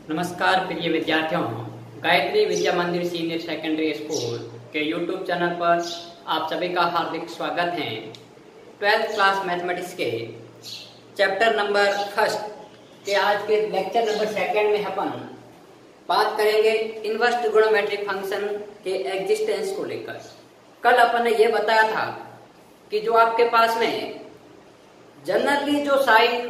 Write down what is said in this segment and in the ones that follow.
नमस्कार प्रिय विद्यार्थियों, Gayatri Vidya Mandir senior secondary school के यूट्यूब चैनल पर आप सभी का हार्दिक स्वागत है। 12th क्लास मैथमेटिक्स के चैप्टर नंबर फर्स्ट के आज के लेक्चर नंबर सेकंड में अपन बात करेंगे इनवर्स ट्रिगोनोमेट्रिक फंक्शन के एग्जिस्टेंस को लेकर। कल अपन ने यह बताया था कि जो आपके पास में जनरली जो साइन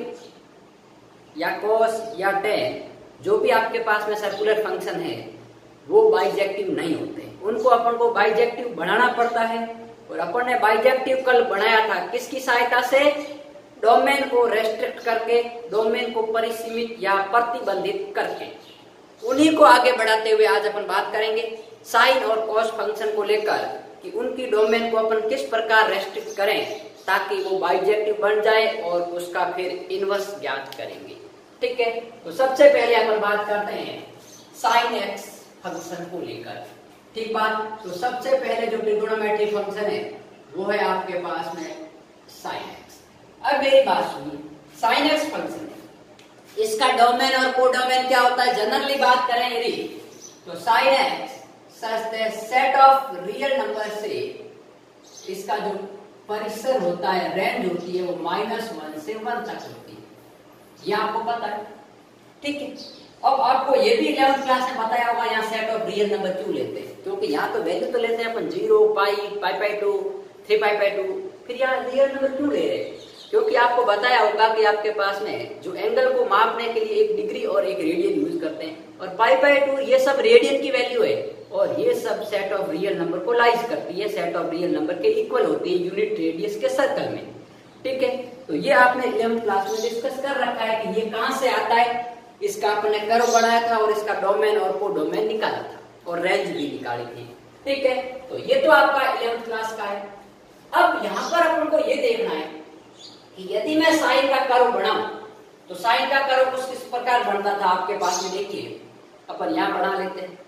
या कोस या टेन जो भी आपके पास में सर्कुलर फंक्शन है वो बाइजेक्टिव नहीं होते, उनको अपन को बाइजेक्टिव बनाना पड़ता है। और अपन ने बाइजेक्टिव कल बनाया था किसकी सहायता से? डोमेन को रेस्ट्रिक्ट करके, डोमेन को परिसीमित या प्रतिबंधित करके। उन्हीं को आगे बढ़ाते हुए आज अपन बात करेंगे साइन और कॉस फंक्शन को लेकर कि उनकी डोमेन को अपन किस प्रकार रेस्ट्रिक्ट करें ताकि वो बाइजेक्टिव बन जाए और उसका फिर इनवर्स ज्ञात करेंगे। ठीक है, तो सबसे पहले अपन बात करते हैं साइन एक्स फंक्शन को लेकर। ठीक बात, तो सबसे पहले जो ट्रिगोनोमेट्रिक फंक्शन है वो है आपके पास में साइन एक्स। अब मेरी बात सुनिए, साइन एक्स फंक्शन है, इसका डोमेन और कोडोमेन क्या होता है? जनरली बात करें यदि तो sine x set of real number से इसका जो परिसर होता है, रेंज होती है, वो -1 से 1 तक होती है, ये आपको पता है। ठीक है, अब आपको ये भी 11th क्लास में बताया होगा यहाँ सेट ऑफ रियल नंबर क्यों लेते हैं, क्योंकि यहाँ तो वैल्यू तो लेते हैं अपन 0, पाई, पाई2, 3 पाई2, फिर यहाँ रियल नंबर क्यों ले रहे हैं? क्योंकि आपको बताया होगा कि आपके पास में जो एंगल को मापने के लिए 1 डिग्री और 1 रेडियन यूज करते हैं, और पाई2 ये सब रेडियन की वैल्यू है, और ये सब सेट ऑफ रियल नंबर को लाइज करती है, सेट ऑफ रियल नंबर के इक्वल होती है यूनिट रेडियस के सर्कल में। ठीक है, तो ये आपने 11th क्लास में डिस्कस कर रखा है कि ये कहां से आता है। इसका आपने कर्व बनाया था और इसका डोमेन और कोडोमेन निकाला था और रेंज भी निकाली थी। ठीक है, तो ये तो आपका 11th क्लास का है। अब यहां पर अपन को ये देखना है कि यदि मैं साइन का कर्व बनाऊं तो साइन का कर्व कुछ किस प्रकार बनता था आपके पास में। देखिए अपन यहां बना लेते हैं।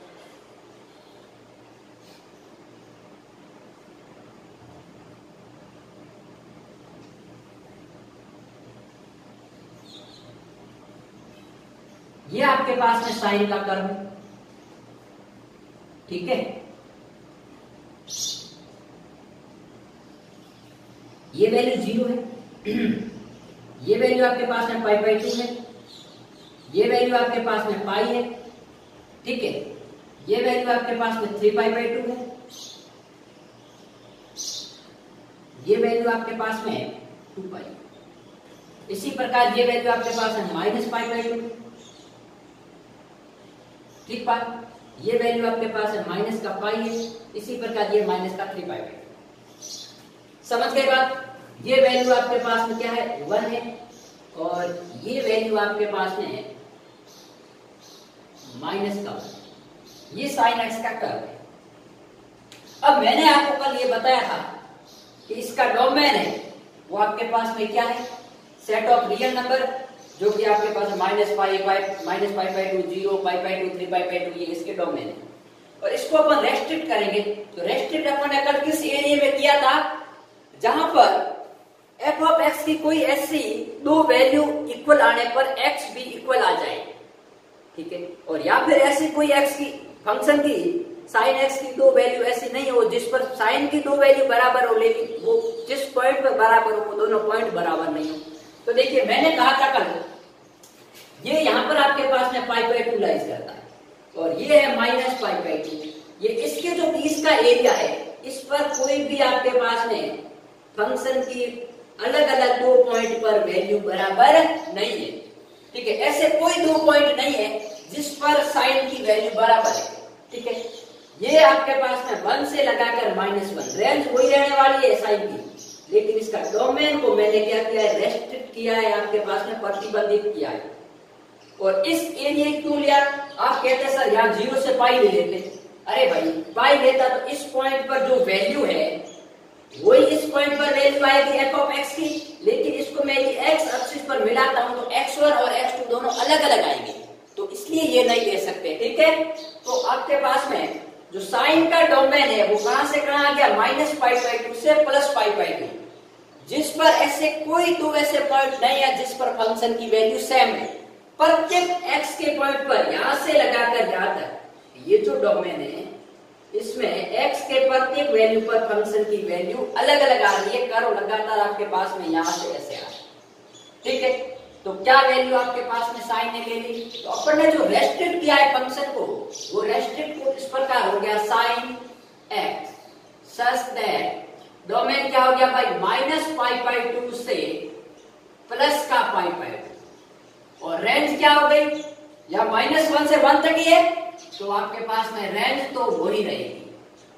ये आपके पास में साइन का कर्व, ठीक है, ये वैल्यू 0 है, ये वैल्यू आपके पास में पाई2 है, ये वैल्यू आपके पास में पाई है, ठीक है, ये वैल्यू आपके पास में 3 पाई2 है, ये वैल्यू आपके पास में 2 पाई। इसी प्रकार ये वैल्यू आपके पास है -पाई2, ठीक बात, ये वैल्यू आपके पास है माइनस का पाई है, इसी प्रकार ये माइनस का 3 पाई। समझ गए बात? ये वैल्यू आपके पास में क्या है? 1 है, और ये वैल्यू आपके पास में माइनस का 1। ये साइन एक्स का कर्व है। अब मैंने आपको कल ये बताया था कि इसका डोमेन है वो आपके पास में क्या है? सेट ऑफ रियल नंबर, जो कि आपके पास -पाई, -पाई2, 0, पाई2, 3 पाई2, ये इसके डोमेन है। और इसको अपन रेस्ट्रिक्ट करेंगे, तो रेस्ट्रिक्ट अपन ने कल किस एरिया में किया था? जहां पर एफ ऑफ एक्स की कोई ऐसी 2 वैल्यू इक्वल आने पर एक्स भी इक्वल आ जाए, ठीक है, और या फिर ऐसी कोई एक्स की फंक्शन की साइन एक्स की 2 वैल्यू ऐसी नहीं हो जिस पर साइन की 2 वैल्यू बराबर हो, लेकिन वो जिस पॉइंट पर बराबर हो वो दोनों पॉइंट बराबर नहीं हो। तो देखिए मैंने कहा था कल, ये यहां पर आपके पास में पाई2 लाइज करता है, और ये है -पाई2। ये इसके जो बीच का एरिया है, इस पर कोई भी आपके पास में फंक्शन की अलग अलग 2 पॉइंट पर वैल्यू बराबर नहीं है। ठीक है, ऐसे कोई 2 पॉइंट नहीं है जिस पर साइन की वैल्यू बराबर है। ठीक है, ये आपके पास में 1 से लगाकर -1, रेंज वही रहने वाली है साइन की, लेकिन इसका डोमेन को मैंने क्या किया है? रेस्ट्रिक्ट किया है, आपके पास में प्रतिबंधित किया है। और इस एरिया क्यों लिया? आप कहते सर यहाँ 0 से पाई ले लेते। अरे भाई, पाई लेता तो इस पॉइंट पर जो वैल्यू है वही इस पॉइंट पर वैल्यू आएगी एफ ऑफ एक्स की, लेकिन इसको मैं एक्स एक्सिस पर मिलाता हूं तो x1 और x2 दोनों अलग अलग आएंगे, तो इसलिए ये नहीं ले सकते। ठीक है, तो आपके पास में जो साइन का डोमेन है वो कहां से कहां आ गया? -पाई2 से +पाई2, जिस पर ऐसे कोई 2 ऐसे पॉइंट नहीं है जिस पर फंक्शन की वैल्यू सेम है। प्रत्येक x के पॉइंट पर यहां से लगाकर यहां तक ये जो डोमेन है इसमें x के प्रत्येक वैल्यू पर फंक्शन की वैल्यू अलग अलग आ रही है। कर्व लगातार आपके पास में यहां से ऐसे आ रहा है। ठीक है, तो क्या वैल्यू आपके पास में साइन ने ले ली, तो अपन ने जो रेस्ट्रिक्ट किया है फंक्शन को, वो रेस्ट्रिक्ट को इस प्रकार हो गया sine x such that domain क्या हो गया भाई -π/2 से प्लस का π/2 और रेंज क्या हो गई या -1 से 1 तक ही है, तो आपके पास में रेंज तो हो ही रहेगी।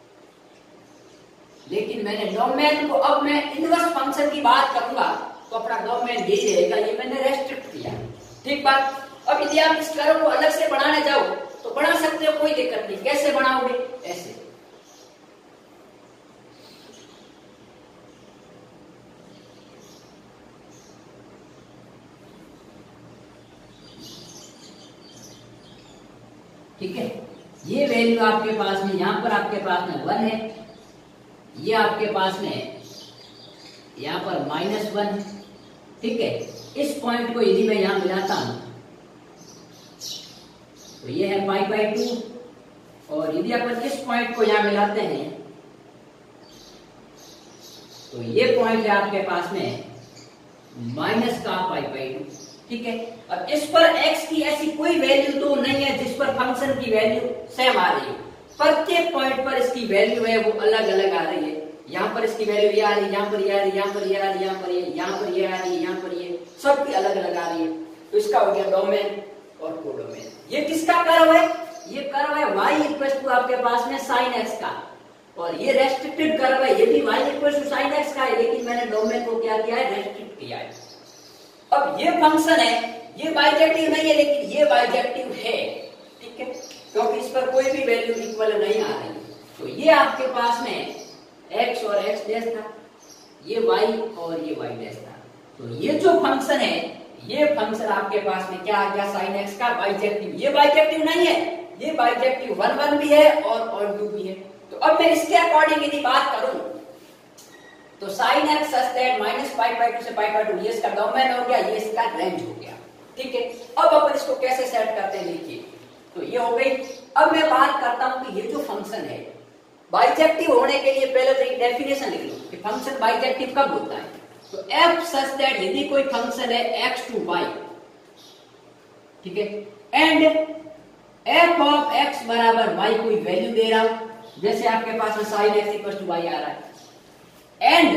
लेकिन मैंने डोमेन को, अब मैं इनवर्स फंक्शन की बात करूंगा तो अपना डोमेन यही रहेगा, ये मैंने रेस्ट्रिक्ट किया। ठीक बात। अब यदि आप इस कर्व को अलग से बनाने जाओ तो बना सकते हो, कोई दिक्कत नहीं। कैसे बनाओगे, ऐसे ठीक है। ये वैल्यू आपके पास में यहां पर आपके पास में 1 है, ये आपके पास में यहां पर -1 है। ठीक है, इस पॉइंट को यदि मैं यहां मिलाता हूं तो ये है π/2 और यदि अपन इस पॉइंट को यहां मिलाते हैं तो ये पॉइंट है आपके पास में माइनस का π/2। ठीक है, अब इस पर x की ऐसी कोई वैल्यू तो नहीं है जिस पर फंक्शन की वैल्यू सेम आ रही है। प्रत्येक पॉइंट पर इसकी वैल्यू है वो अलग अलग आ रही है। यहाँ पर इसकी वैल्यू ये आ रही है, यहाँ पर ये आ रही है, यहाँ पर ये आ रही है, यहाँ पर ये, यहाँ पर ये आ रही है, यहाँ पर ये, सबकी अलग अलग आ रही है। तो इसका हो गया डोमेन और कोडोमेन। ये किसका कर्व है, ये कर्व है y इक्वल टू आपके पास में sin x का, और ये रेस्ट्रिक्टेड कर्व है, ये भी y equal to sin x का है, लेकिन मैंने डोमेन को क्या किया है, रेस्ट्रिक्ट किया है। अब ये फंक्शन है, ये बाइजेक्टिव नहीं है लेकिन ये बाइजेक्टिव है। ठीक है, क्योंकि इस पर कोई भी वैल्यू इक्वल नहीं आ रही। तो ये आपके पास में x और x डैश था, ये y और ये y डैश था। तो ये जो फंक्शन है, ये फंक्शन आपके पास में क्या आ गया, sin x का बाइजेक्टिव। ये बाइजेक्टिव नहीं है, ये बाइजेक्टिव 1 1 भी है और 2 भी है। तो अब मैं इसके अकॉर्डिंग यदि बात करूं तो sin x सच दैट -π/2 से π/2 ये इसका डोमेन हो गया, ये इसका रेंज हो गया। ठीक है, अब अपन इसको कैसे सेट करते हैं देखिए। तो ये हो गई। अब मैं बात करता हूं कि ये जो फंक्शन है बाइजेक्टिव होने के लिए पहले तो एक डेफिनेशन लिख लो कि फंक्शन बाइजेक्टिव कब होता है। तो f सच दैट यदि कोई फंक्शन है x टू y, ठीक है, एंड f ऑफ x बराबर y कोई वैल्यू दे रहा हूं, जैसे आपके पास में sin x equal to y आ रहा है, एंड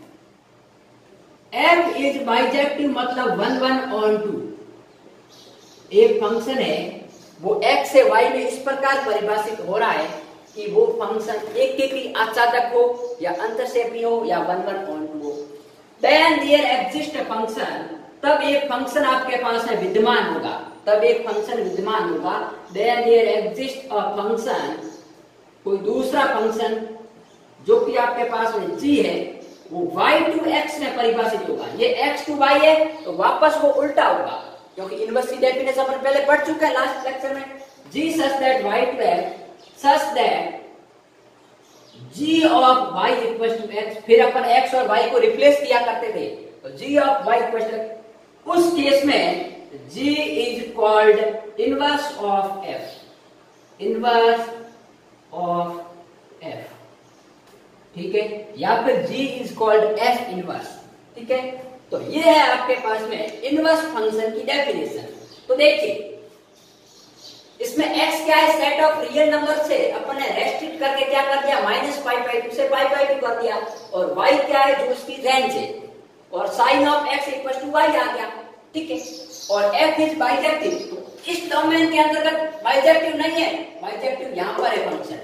f इज बाइजेक्टिव मतलब 1 1 और 2। एक फंक्शन है वो x से y में इस प्रकार परिभाषित हो रहा है कि वो फंक्शन एक के आचादक हो या अंतरसेपी हो या 1 1 और 2 हो। देन देयर एग्जिस्ट फंक्शन, तब एक फंक्शन आपके पास है विद्यमान होगा, तब एक फंक्शन विद्यमान होगा। Then there exist a function, कोई दूसरा फंक्शन जो कि आपके पास में g है, वो y टू x में परिभाषित होगा। ये x टू y है तो वापस वो उल्टा होगा, क्योंकि इनवर्स की डेफिनेशन अपन पहले पढ़ चुके हैं लास्ट लेक्चर में। g such that y to x such that g of y equal to x, फिर अपन x और y को रिप्लेस किया करते थे, तो g of y equal to, उस केस में g is called inverse of f, inverse of f। ठीक है, या फिर g is called f inverse. ठीक है, तो ये है आपके पास में इनवर्स फंक्शन की डेफिनेशन। तो देखिए इसमें x क्या है, सेट ऑफ रियल नंबर से अपन ने रेस्ट्रिक्ट करके क्या कर दिया, -π/2 से π/2 कर दिया, और y क्या है जो उसकी रेंज है, और sin of x equal to y आ गया। ठीक है, और f इज बाइजेक्टिव, तो इस डोमेन के अंतर्गत बाइजेक्टिव नहीं है, बाइजेक्टिव यहां पर है function.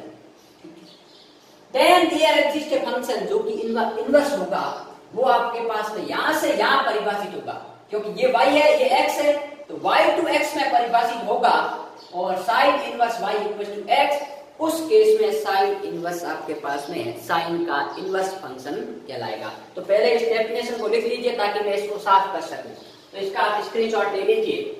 Then there exist a function जो कि इनवर्स होगा, वो आपके पास में यहां से यहां परिभाषित होगा, क्योंकि ये y है ये x है, तो y टू x में परिभाषित होगा, और sin inverse y equal to x, उस केस में sin इनवर्स आपके पास में है, sin का इनवर्स फंक्शन कहलाएगा। तो पहले इस डेफिनेशन को लिख लीजिए ताकि मैं इसको साफ कर सकूं। तो इसका आप स्क्रीनशॉट ले लीजिए।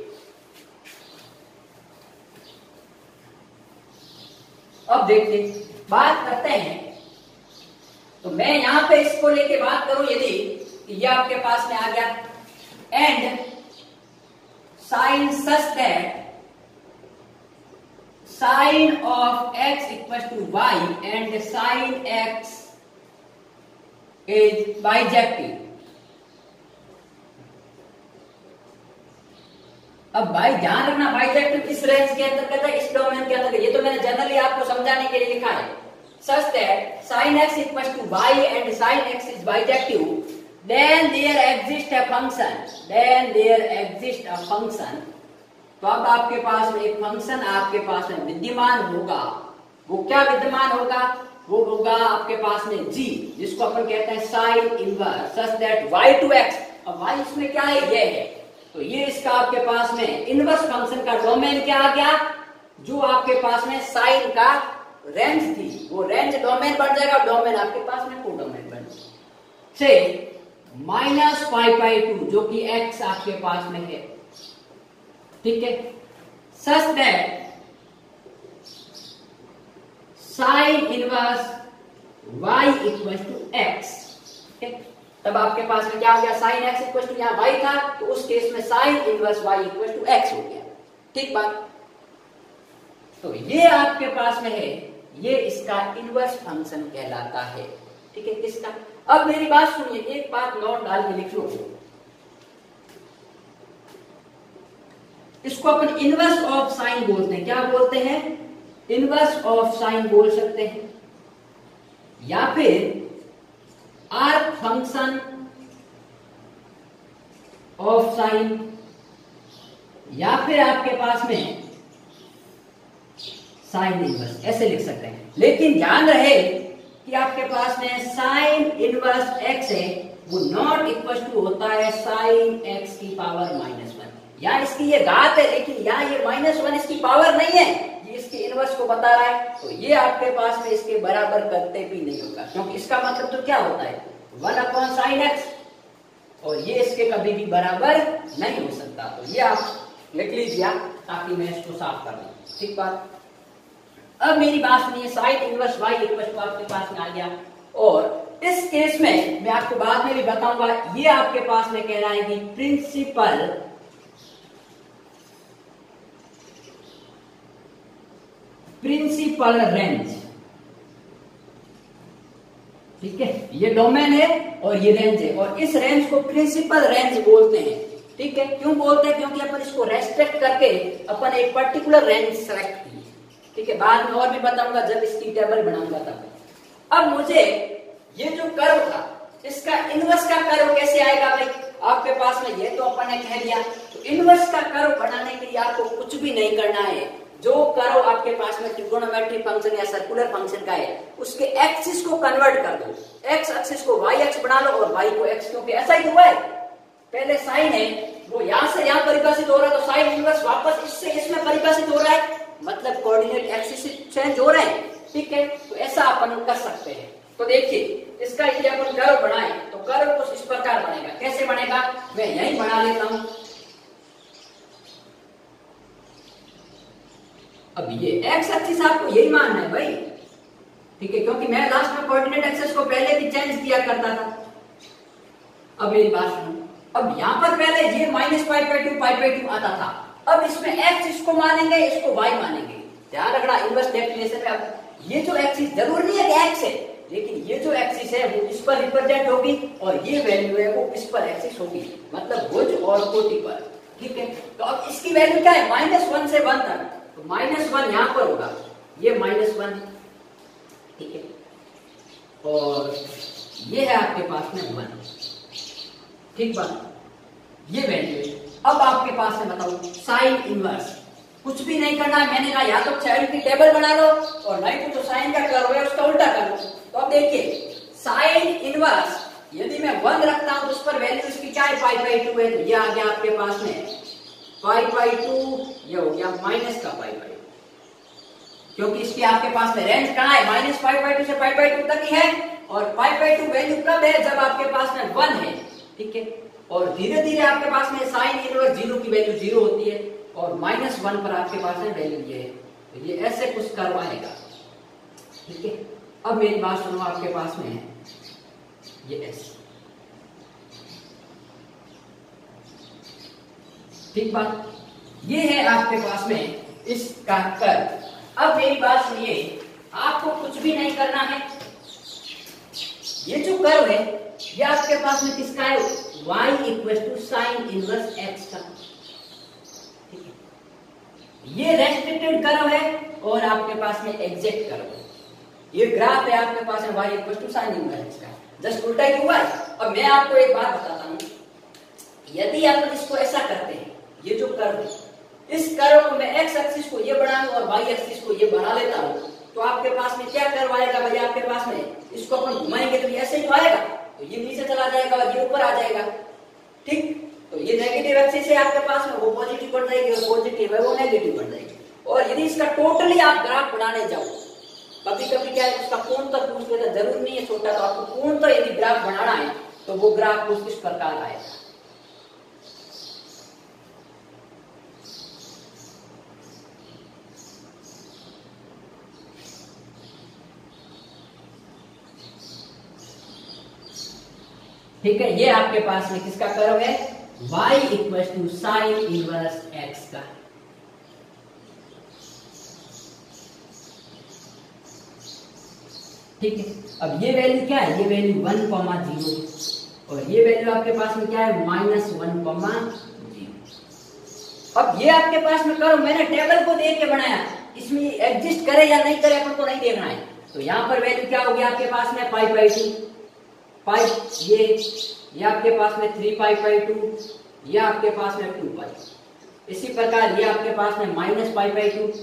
अब देखिए बात करते हैं, तो मैं यहां पे इसको लेके बात करूं, यदि ये आपके पास में आ गया and sine such that sine of x equal to y and sine x is bijective. अब भाई ध्यान रखना, बाइजेक्टिव इस रेंज के अंतर्गत है, इस डोमेन के अंतर्गत। ये तो मैंने जनरली आपको समझाने के लिए लिखा है। Such that sine x equal to y and sine x is bijective, then there exist a function, then there exist a function. तो अब आपके पास में एक फंक्शन आपके पास में विद्यमान होगा। वो क्या विद्यमान होगा? वो होगा आपके पास में g, जिसको अपन कहते हैं sine inverse such that y to x। अब y इसमें क्या है? ये है। तो ये इसका आपके पास में इनवर्स फंक्शन का डोमेन क्या आ गया? जो आपके पास में साइन का रेंज थी, वो रेंज डोमेन बन जाएगा। डोमेन आपके पास में कोडोमेन बन से -π/2 जो कि x आपके पास में है, ठीक है। Such that sine inverse y equal to x, ठीक है। तब आपके पास में क्या हो गया? साइन x इक्वल टू यहाँ y था, तो उस केस में sine inverse y equal to x हो गया, ठीक बात। तो ये आपके पास में है, ये इसका इनवर्स फंक्शन कहलाता है, ठीक है। किसका? अब मेरी बात सुनिए, एक बात नोट डाल के लिख लो। इसको अपन इनवर्स ऑफ साइन बोलते हैं। क्या बोलते हैं? इनवर्स ऑफ साइन बोल सकते हैं, या फिर आर्क फंक्शन ऑफ साइन, या फिर आपके पास में साइन इनवर्स, ऐसे लिख सकते हैं। लेकिन ध्यान रहे कि आपके पास में साइन इनवर्स x है, वो नॉट इक्वल टू होता है साइन x की पावर -1। या इसकी ये घात है, लेकिन यहाँ ये -1 इसकी पावर नहीं है, ये इसके इनवर्स को बता रहा है। तो ये आपके पास में इसके बराबर करते भी नहीं होगा, क्योंकि इसका मतलब तो क्या होता है? 1/sin x, और ये इसके कभी भी बराबर नहीं हो सकता। तो ये आप लिख लीजिए ताकि मैं इसको साफ कर दूं, ठीक बात। अब मेरी बात सुनिए, sine inverse y equal to आपके पास में आ गया, और इस केस में मैं आपको बाद में भी बताऊंगा, ये आपके पास में कहलाएगी प्रिंसिपल रेंज, ठीक है। ये डोमेन है और ये रेंज है, और इस रेंज को प्रिंसिपल रेंज बोलते हैं, ठीक है। क्यों बोलते हैं? क्योंकि अपन इसको रेस्ट्रिक्ट करके अपन एक पर्टिकुलर रेंज सेलेक्ट की, ठीक है। बाद में और भी बताऊंगा जब इसकी टेबल बनाऊंगा तब। अब मुझे ये जो कर्व था, इसका इनवर्स का कर्व कैसे आएगा भाई? आपके पास में ये तो अपन ने कह दिया, तो इनवर्स का कर्व बनाने के लिए आपको कुछ भी नहीं करना है। जो कर्व आपके पास में ट्रिगोनोमेट्रिक फंक्शन या सर्कुलर फंक्शन का है, उसके एक्सिस को कन्वर्ट कर दो। एक्स एक्सिस को वाई एक्स बना लो और वाई को एक्स, क्योंकि ऐसा ही हुआ है। पहले साइन है, वो यहां से यहां परिभाषित हो रहा है, तो साइन इनवर्स वापस इससे इसमें परिभाषित हो रहा है, मतलब कोऑर्डिनेट एक्सिस चेंज हो रहे हैं, ठीक है। तो ऐसा अपन कर सकते हैं। तो देखिए, इसका यदि अपन कर्व बनाए तो कर्व कुछ इस प्रकार बनेगा। कैसे बनेगा? मैं यही बना लेता हूं। अब ये एक्स एक्सिस आपको यही मानना है भाई, ठीक है, क्योंकि मैं लास्ट में कोऑर्डिनेट एक्सिस को पहले भी चेंज किया करता था। अब मेरी बात सुनो, अब यहां पर पहले ये -π/2 आता था, अब इसमें x इसको मानेंगे, इसको y मानेंगे। ध्यान रखना इनवर्स डेफिनेशन में। अब ये जो एक्सिस जरूर नहीं है कि x है, लेकिन ये जो एक्सिस है वो इस पर रिप्रेजेंट होगी, और ये वैल्यू है वो इस पर एक्सिस होगी, मतलब भुज और कोटि पर, ठीक है। तो अब इसकी वैल्यू क्या है? -1 से 1 तक, तो -1 यहां पर होगा, ये -1, ठीक है, और ये है आपके पास में 1, ठीक बात, ये वैल्यू है। अब आपके पास है, बताओ, साइन इनवर्स कुछ भी नहीं करना है। मैंने कहा या तो साइन की टेबल बना लो, और नहीं तो साइन का कर्व है उसका उल्टा कर लो। तो अब देखिए, साइन इनवर्स यदि मैं 1 रखता हूं तो उस पर वैल्यू इसकी क्या है? π/2 है, तो ये आ गया आपके पास में π/2, ये हो गया माइनस का π/2, क्योंकि इसकी आपके पास में रेंज कहां है? -π/2 से π/2 तक ही है, और π/2 वैल्यू कब है? जब आपके पास में 1 है, ठीक है। और धीरे धीरे आपके पास में साइन इनवर्स 0 की वैल्यू 0 होती है, और -1 पर आपके पास में वैल्यू ये है, तो ये ऐसे कुछ कर्व आएगा, ठीक है। अब मेरी बात सुनो, आपके पास में है ये ऐसे, ठीक बात। ये है आपके पास में इसका कर्व। अब मेरी बात सुनिए, आपको कुछ भी नहीं करना है। ये जो कर्व है ये आपके पास में किसका है? y equal to sine inverse x का। ये रेस्ट्रिक्टेड कर्व है और आपके पास में एग्जैक्ट कर्व है। ये ग्राफ है आपके पास में y equal to sine inverse x का, जस्ट उल्टा ही हुआ है। अब मैं आपको एक बात बताता हूं, यदि आप इसको ऐसा करते हैं, ये जो कर्व है, इस कर्व को मैं x एक्सिस को ये बढ़ा और y एक्सिस को ये बढ़ा लेता हूं, तो आपके पास में क्या कर्व आएगा भाई? आपके पास में इसको अपन घुमाएंगे तो ये ऐसे ही आएगा, तो ये नीचे चला जाएगा और ये ऊपर आ जाएगा। ठीक, तो ये नेगेटिव एक्सिस है आपके पास में, वो पॉजिटिव बढ़ जाएगी और पॉजिटिव है वो नेगेटिव बढ़ जाएगी। और यदि इसका टोटली आप ग्राफ बनाने जाओ, कभी कभी क्या है उसका कोण तक पूछ लेता, जरूर नहीं है छोटा, तो आपको कोण तो यदि ग्राफ बनाना है तो वो ग्राफ कुछ इस प्रकार आएगा। ठीक है, ये आपके पास में किसका कर्व है? y equal to sine inverse x का। ठीक है, अब ये वैल्यू क्या है? ये वैल्यू 1,0 और ये वैल्यू आपके पास में क्या है? -1,0। अब ये आपके पास में कर्व मैंने टेबल को देख के बनाया, इसमें एग्जिस्ट करे या नहीं करे अपन को नहीं देखना है। तो यहाँ पर वैल्यू क्या होगी आपके पास में? π/2, ये आपके पास में 3π/2, ये आपके पास में 2π। इसी प्रकार ये आपके पास में -π/2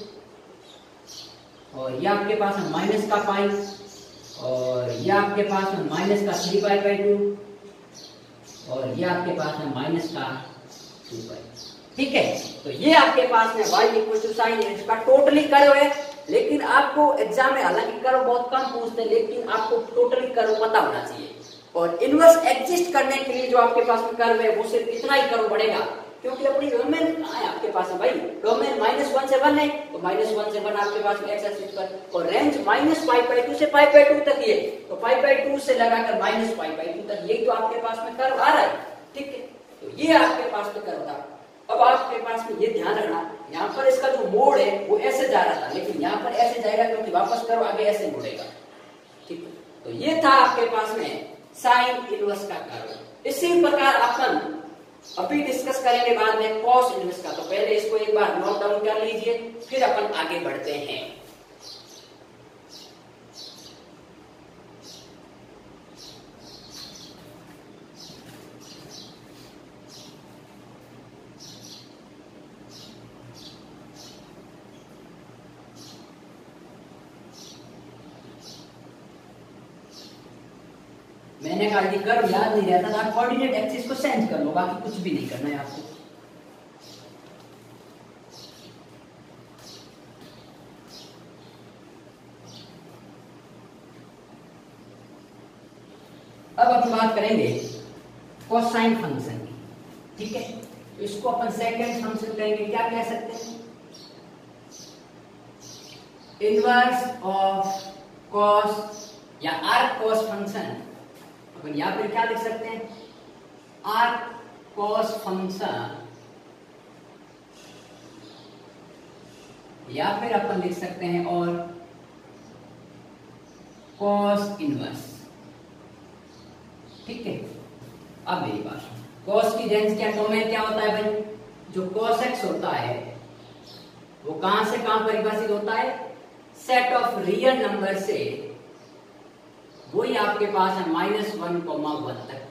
और ये आपके पास में माइनस का पाई और ये आपके पास में माइनस का 3π/2 और ये आपके पास में माइनस का 2π। ठीक है, तो ये आपके पास में y इक्वल टू साइन इसका टोटली कर्व है। लेकिन आपको एग्जाम में हालांकि कर्व बहुत कम पूछते हैं, लेकिन आपको टोटली कर्व पता होना चाहिए। और इनवर्स एग्जिस्ट करने के लिए जो आपके पास में कर्व है वो सिर्फ इतना ही कर्व बढ़ेगा, क्योंकि अपनी डोमेन है आपके पास है भाई, डोमेन -1 से 1 है, तो -1 से 1 आपके पास में x एक्सिस पर, और रेंज -π/2 से π/2 तक ये, तो π/2 से लगाकर -π/2 तक ये तो आपके पास में कर्व आ रहा है। ठीक है, तो ये आपके पास में कर्व था। अब आपके पास में ये ध्यान रखना, यहाँ पर इसका जो मोड़ है वो ऐसे जा रहा था, लेकिन यहाँ पर ऐसे जाएगा क्योंकि वापस कर्व आगे ऐसे मुड़ेगा। ठीक है, तो ये था आपके पास में साइन इनवर्स का कर्व। इसी प्रकार अपन अभी डिस्कस करेंगे बाद में कॉस इनवर्स का, तो पहले इसको एक बार नोट डाउन कर लीजिए, फिर अपन आगे बढ़ते हैं। मैंने कहा कि कर्व याद नहीं रहता था, कोऑर्डिनेट एक्सिस को चेंज कर लो, बाकी कुछ भी नहीं करना है आपको। अब अपन बात करेंगे कोसाइन फंक्शन की। ठीक है, तो इसको अपन सेकंड फंक्शन कहेंगे। क्या कह सकते हैं? इनवर्स ऑफ कॉस या आर्क कॉस फंक्शन। अपन यहां पर क्या लिख सकते हैं? आर्क कॉस फंक्शन, या फिर अपन लिख सकते हैं और कॉस इनवर्स। ठीक है, अब मेरी बात, कॉस की रेंज क्या, डोमेन क्या होता है भाई? जो कॉस एक्स होता है वो कहां से कहां परिभाषित होता है? सेट ऑफ रियल नंबर से, वही आपके पास है -1,1 तक।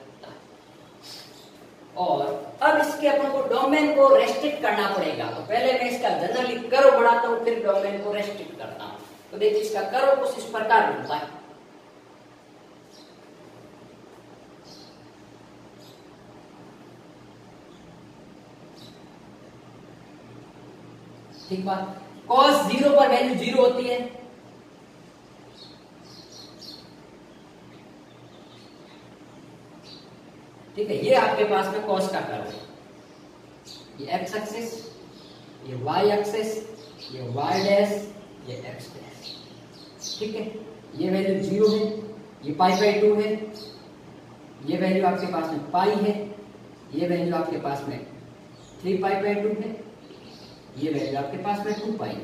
और अब इसके अपन को डोमेन को रेस्ट्रिक्ट करना पड़ेगा, तो पहले मैं इसका जनरली कर्व बढ़ाता हूं, फिर डोमेन को रेस्ट्रिक्ट करता हूं। तो देखिए इसका कर्व कुछ इस प्रकार बनता है। ठीक बात, cos 0 पर वैल्यू 0 होती है। ठीक है, ये आपके पास में cos का कर्व है। ये x एक्सिस, ये y एक्सिस, ये y डैश, ये x डैश। ठीक है, ये वैल्यू 0 है, ये π/2 है, ये वैल्यू आपके पास में पाई है, ये वैल्यू आपके पास में 3π/2 है, ये वैल्यू आपके पास में 2 पाई।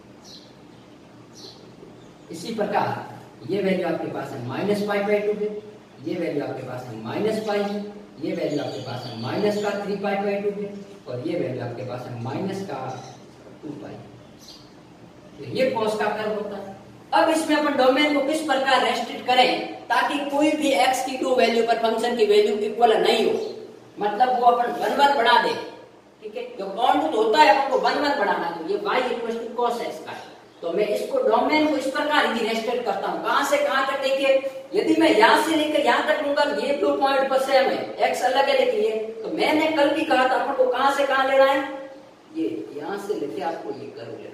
इसी प्रकार ये वैल्यू आपके पास है माइनस पाई बाई 2 है, ये वैल्यू आपके पास है माइनस पाई है, ये वैल्यू आपके पास है माइनस का 3 पाई बाई 2 है, और ये वैल्यू आपके पास है माइनस का 2 पाई। तो ये कॉस का कर्व होता है। अब इसमें अपन डोमेन को किस प्रकार रेस्ट्रिक्ट करें ताकि कोई भी x की 2 वैल्यू पर फंक्शन की वैल्यू इक्वल नहीं हो, मतलब वो अपन 1 1 बना दे, ठीक है। जो बाउंड होता है अपन को 1 1 बनाना, तो ये y equal to cos x का है। तो मैं इसको डोमेन को इस प्रकार ही रेस्ट्रिक्ट करता हूँ। कहां से कहां तक? देखिए, यदि मैं यहां से लेकर यहां तक लूंगा, ये 2 पॉइंट पर सेम है, x अलग है लेकिन ये, तो मैंने कल भी कहा था अपन को कहां से कहां लेना है, ये यहां से लेके आपको ये कर्व लेना है।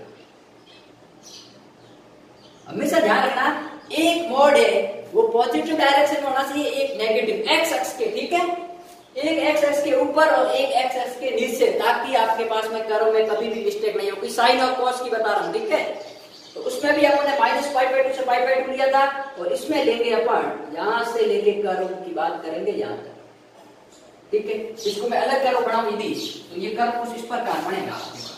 हमेशा ध्यान रखना, एक मोड है वो पॉजिटिव डायरेक्शन में होना चाहिए, एक नेगेटिव एक्स एक्स के, ठीक है। एक एक्स एक्स के ऊपर और एक एक्स एक्स के नीचे, ताकि आपके पास में कर्व में कभी भी मिस्टेक नहीं हो। कोई साइन और कॉस की बता रहा हूं, ठीक है। तो उसमें भी अपन ने माइनस पाई बाई 2 से पाई बाई 2 लिया था, और इसमें लेंगे अपन यहां से लेके कर्व की बात करेंगे यहां तक, ठीक है। इसको मैं अलग कर्व बनाऊं यदि, तो ये कर्व कुछ इस प्रकार बनेगा आपके पास,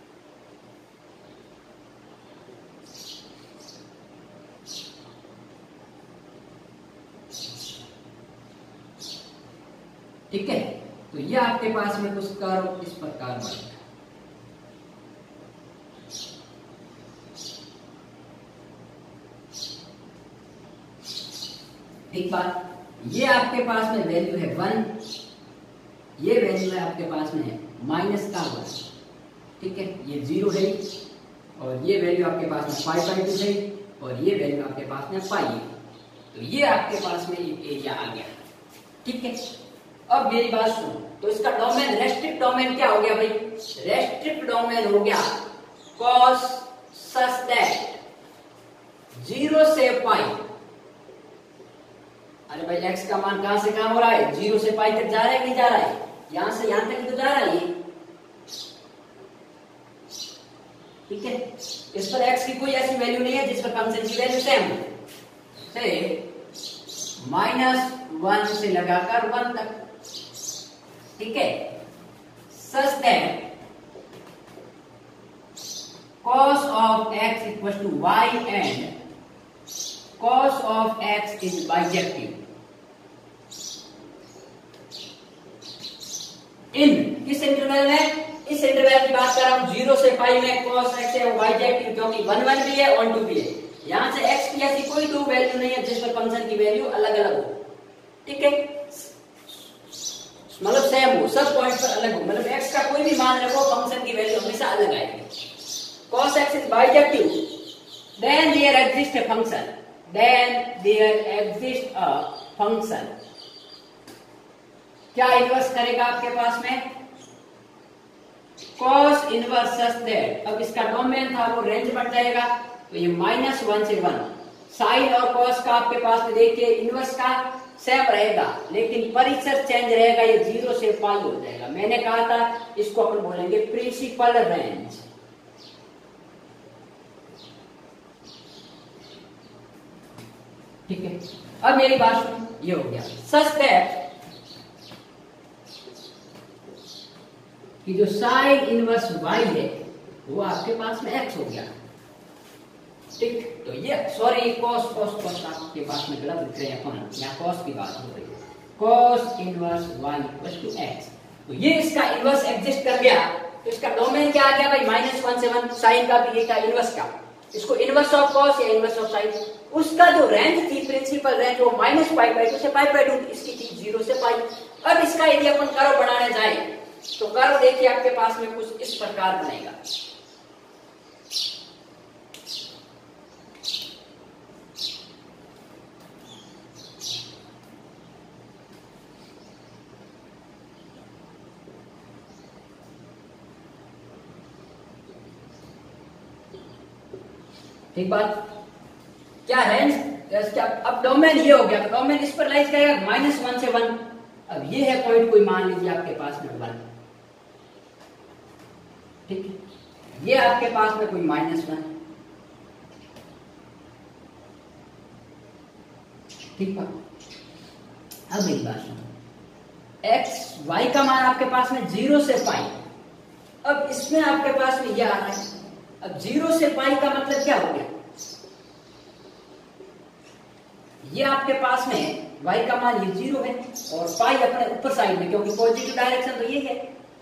ठीक है। तो ये आपके पास में कुछ कर्व इस प्रकार बनेगा। एक बात, ये आपके पास में वैल्यू है 1, ये वैल्यू है आपके पास में माइनस का 1, ठीक है। ये 0 है, और ये वैल्यू आपके पास में पाई बाई 2 है, और ये वैल्यू आपके पास में पाई है। तो ये आपके पास में एरिया आ गया, ठीक है। अब मेरी बात सुनो, तो इसका डोमेन, रेस्ट्रिक्ट डोमेन क्या हो गया भाई? रेस्ट्रिक्ट डोमेन हो गया cos such that 0 से पाई। अरे भाई x का मान कहां से कहां हो रहा है? 0 से पाई तक जा रहा है कि नहीं जा रहा है? यहां से यहां तक तो जा रहा है, ठीक है। इस पर x की कोई ऐसी वैल्यू नहीं है जिस पर फंक्शन की वैल्यू सेम हो, से -1 से लगाकर 1 तक, ठीक है। Such that cos of x equals to y and cos of x is bijective in किस इंटरवल में? इस इंटरवल की बात कर रहा हूं 0 से पाई में cos x है bijective, क्योंकि 1 1 भी है 1 2 भी है। यहां से x की ऐसी कोई 2 वैल्यू नहीं है जिस पर फंक्शन की वैल्यू अलग अलग हो, ठीक है। मतलब सेम हो, सब पॉइंट पर अलग हो, मतलब x का कोई भी मान रखो, फंक्शन की वैल्यू हमेशा अलग आएगी। cos x is bijective, then there exists a function, then there exists a function। क्या इन्वर्स करेगा आपके पास में? cos इनवर्स सच दैट, अब इसका डोमेन था वो रेंज बढ़ जाएगा, तो ये -1 से 1। साइन और cos का आपके पास में देखिए इनवर्स का सेम रहेगा, लेकिन परिसर चेंज रहेगा, ये 0 से पाई हो जाएगा। मैंने कहा था इसको अपन बोलेंगे प्रिंसिपल रेंज, ठीक है। अब मेरी बात सुनो, ये हो गया सच दैट कि जो साइन इनवर्स y है वो आपके पास में x हो गया, ठीक। तो ये सॉरी cos आपके पास में गलत लिख रहे हैं अपन, यहाँ cos की बात हो रही है, cos inverse y equal to x। तो ये इसका इनवर्स एग्जिस्ट कर गया, तो इसका डोमेन क्या आ गया भाई? -1 से 1। साइन का भी ये था इनवर्स का, इसको इनवर्स ऑफ cos या इनवर्स ऑफ साइन, उसका जो रेंज थी प्रिंसिपल रेंज वो -π/2 से π/2, इसकी थी 0 से पाई। अब इसका यदि अपन कर्व बनाने जाए तो कर्व देखिए आपके पास में कुछ इस प्रकार बनेगा, ठीक बात। क्या रेंज, क्या अब डोमेन ये हो गया, तो डोमेन इस पर लाइज करेगा -1 से 1। अब ये है पॉइंट, कोई मान लीजिए आपके पास में 1, ठीक है। ये आपके पास में कोई -1, ठीक है। अब मेरी बात सुनो, x y का मान आपके पास में 0 से पाई। अब इसमें आपके पास में ये आ रहा है। अब 0 से पाई का मतलब क्या हो गया, ये आपके पास में y का मान ये 0 है और पाई अपने ऊपर साइड में, क्योंकि पॉजिटिव डायरेक्शन तो ये है,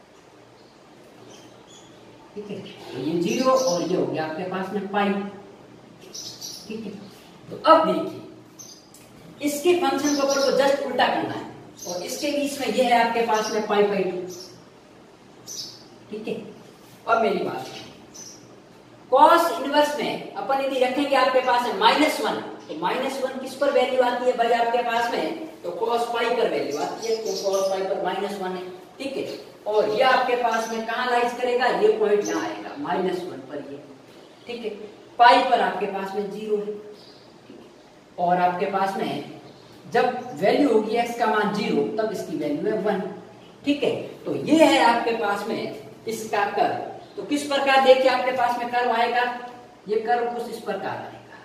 ठीक है। तो ये 0 और ये हो गया आपके पास में पाई, ठीक है। तो अब देखिए इसके फंक्शन को को जस्ट उल्टा करना है और इसके बीच में ये है आपके पास में पाई बाई 2, ठीक है। अब मेरी बात कॉस इनवर्स में अपन यदि रखेंगे आपके पास है -1, तो -1 किस पर वैल्यू आती है भाई आपके पास में, तो cos पाई पर वैल्यू आती है, तो cos पाई पर -1 है, ठीक है। और ये आपके पास में कहां लाइज करेगा, ये पॉइंट यहां आएगा -1 पर ये, ठीक है। पाई पर आपके पास में 0 है, ठीक है। और आपके पास में जब वैल्यू होगी x का मान 0 तब इसकी वैल्यू है 1, ठीक है। तो ये है आपके पास में इसका कर्व। तो किस प्रकार देखिए आपके पास में कर्व आएगा, ये कर्व कुछ इस प्रकार आएगा,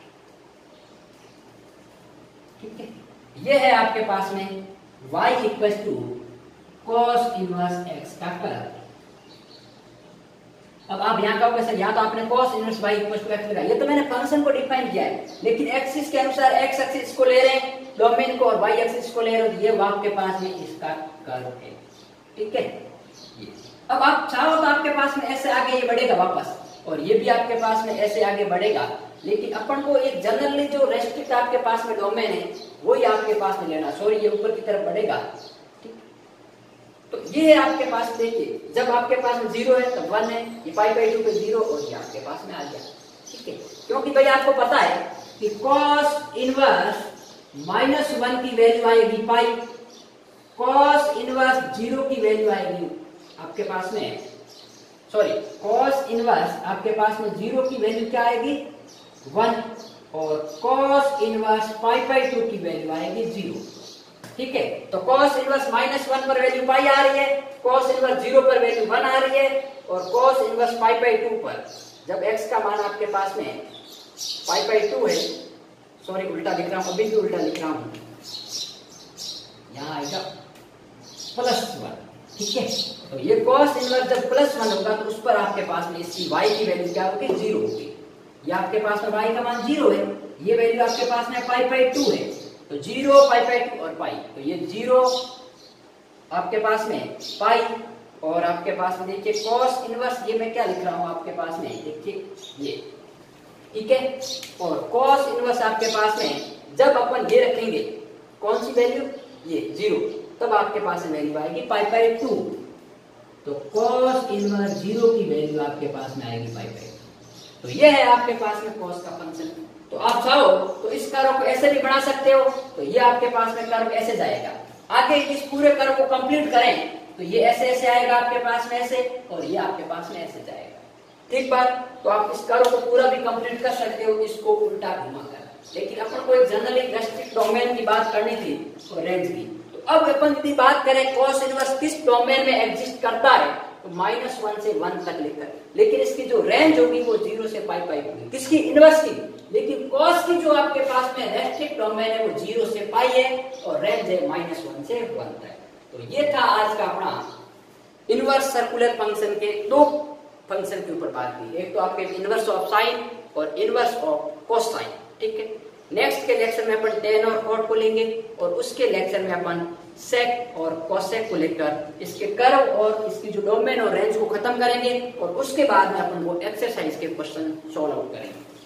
ठीक है। ये है आपके पास में y इक्वल टू cos इनवर्स x का कर्व। अब आप यहां कहोगे सर यहाँ तो आपने cos inverse y equal to x लिखा, ये तो मैंने फंक्शन को डिफाइन किया है, लेकिन एक्सिस के अनुसार x एक्सिस को ले रहे हैं डोमेन को और y एक्सिस को ले रहे हो, ये आपके पास में इसका कर्व है, ठीक है। अब आप चाहो तो आपके पास में ऐसे आगे ये बढ़ेगा वापस, और ये भी आपके पास में ऐसे आगे बढ़ेगा, लेकिन अपन को एक जनरली जो रेस्ट्रिक्ट आपके पास में डोमेन है वही आपके पास में लेना, सॉरी ये ऊपर की तरफ बढ़ेगा, ठीक। तो ये है आपके पास, देखिए जब आपके पास में 0 है तो 1 है, ये पाई बाई 2 पे 0 और ये आपके पास में आ गया, ठीक है। क्योंकि भाई आपको पता है कि cos इनवर्स -1 की वैल्यू आएगी पाई, cos इनवर्स 0 की वैल्यू आएगी आपके पास में, सॉरी cos इनवर्स आपके पास में 0 की वैल्यू क्या आएगी 1 और cos इनवर्स पाई बाई 2 की वैल्यू आएगी 0, ठीक है। तो cos इनवर्स -1 पर वैल्यू पाई आ रही है, cos इनवर्स 0 पर वैल्यू 1 आ रही है, और cos इनवर्स पाई बाई 2 पर जब x का मान आपके पास में पाई बाई 2 है, सॉरी उल्टा लिख रहा हूं, अभी भी उल्टा लिख रहा हूं, यहां आएगा +1, ठीक है। तो ये cos इनवर्स जब +1 होगा तो उस पर आपके पास में इसकी y की वैल्यू क्या होगी 0 होगी, ये आपके पास में y का मान 0 है, ये वैल्यू आपके पास में पाई बाई 2 है, तो 0 पाई बाई 2 और पाई, तो ये 0 आपके पास में पाई, और आपके पास में देखिए cos इनवर्स, ये मैं क्या लिख रहा हूं आपके पास में देखिए ये, ठीक है। और cos इनवर्स आपके पास में जब अपन ये रखेंगे कौन सी वैल्यू, ये 0, तब आपके पास में वैल्यू आएगी पाई बाई 2, तो cos इनवर्स 0 की वैल्यू आपके पास में आएगी पाई बाई 2। तो ये है आपके पास में cos का फंक्शन। तो आप चाहो तो इस कर्व को ऐसे भी बना सकते हो, तो ये आपके पास में कर्व ऐसे जाएगा, आगे इस पूरे कर्व को कंप्लीट करें तो ये ऐसे ऐसे आएगा आपके पास में ऐसे, और ये आपके पास में ऐसे जाएगा, ठीक बात। तो आप इस कर्व को पूरा भी कंप्लीट कर सकते हो इसको उल्टा घुमाकर, लेकिन अपन को एक जनरली रेस्ट्रिक्ट डोमेन की बात करनी थी और रेंज की। तो अब अपन यदि बात करें cos इनवर्स किस डोमेन में एग्जिस्ट करता है, तो -1 से 1 तक लेकर, लेकिन इसकी जो रेंज होगी वो 0 से पाई बाई होगी, किसकी इनवर्स की, लेकिन cos की जो आपके पास में रेस्ट्रिक्ट डोमेन है वो 0 से पाई है और रेंज है -1 से 1 तक। तो ये था आज का अपना इनवर्स सर्कुलर फंक्शन के दो फंक्शन के ऊपर बात की, एक तो आपके इनवर्स ऑफ साइन और इनवर्स ऑफ कोसाइन, ठीक है। नेक्स्ट के लेक्चर में अपन tan और cot को लेंगे, और उसके लेक्चर में अपन sec और cosec को लेकर इसके कर्व और इसकी जो डोमेन और रेंज को खत्म करेंगे, और उसके बाद में अपन वो एक्सरसाइज के क्वेश्चन सॉल्व आउट करेंगे।